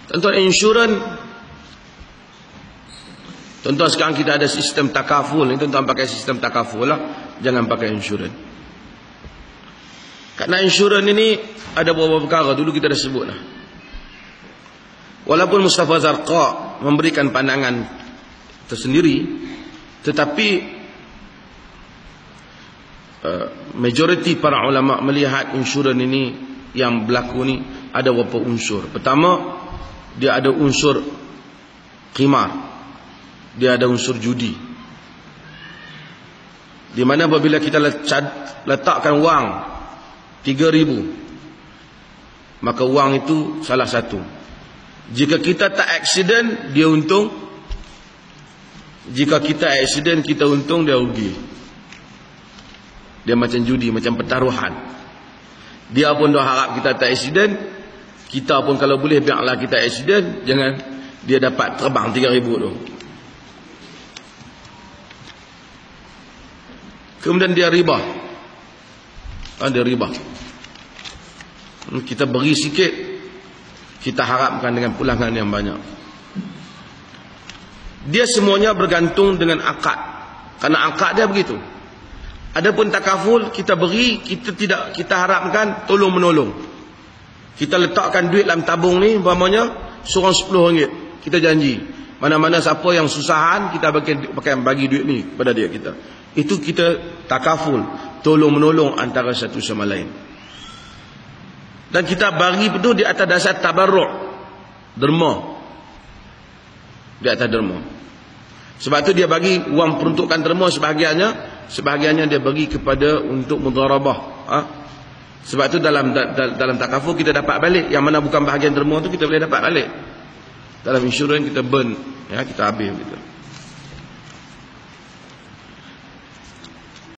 Tuan-tuan, insurans, tuan-tuan sekarang kita ada sistem takaful. Tuan-tuan pakai sistem takaful lah, jangan pakai insurans. Karena insurans ini ada beberapa perkara, dulu kita dah sebut lah. Walaupun Mustafa Zarqa memberikan pandangan tersendiri, tetapi majoriti para ulama melihat insurans ini yang berlaku ni ada beberapa unsur. Pertama, dia ada unsur qimar, dia ada unsur judi, di mana apabila kita letakkan wang 3,000, maka wang itu salah satu. Jika kita tak aksiden, dia untung. Jika kita aksiden, kita untung, dia rugi. Dia macam judi, macam pertaruhan. Dia pun dah harap kita tak aksiden, kita pun kalau boleh biarlah kita aksiden, jangan dia dapat terbang 3,000 tu. Kemudian dia riba. Dia riba. Kita beri sikit, kita harapkan dengan pulangan yang banyak. Dia semuanya bergantung dengan akad. Karena akad dia begitu. Adapun takaful, kita beri, kita harapkan tolong menolong. Kita letakkan duit dalam tabung ni, umpamanya seorang RM10. Kita janji, mana-mana siapa yang susahan, kita bagi duit ni pada dia kita. Itu kita takaful, tolong menolong antara satu sama lain. Dan kita bagi itu di atas dasar tabarruk, derma. Di atas derma. Sebab tu dia bagi wang peruntukan derma sebahagiannya dia bagi kepada untuk mudharabah. Sebab tu dalam takaful kita dapat balik. Yang mana bukan bahagian derma tu kita boleh dapat balik. Dalam insurans kita burn, kita habis gitu.